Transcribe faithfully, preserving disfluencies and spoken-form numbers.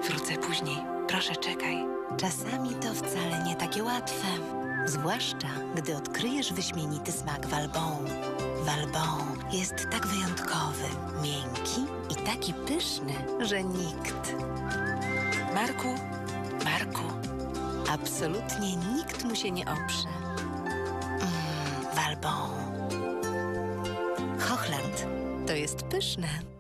Wrócę później. Proszę, czekaj. Czasami to wcale nie takie łatwe. Zwłaszcza, gdy odkryjesz wyśmienity smak Valbon. Valbon jest tak wyjątkowy, miękki i taki pyszny, że nikt, Marku, Marku. absolutnie nikt mu się nie oprze. Mmm, Valbon. Hochland to jest pyszne.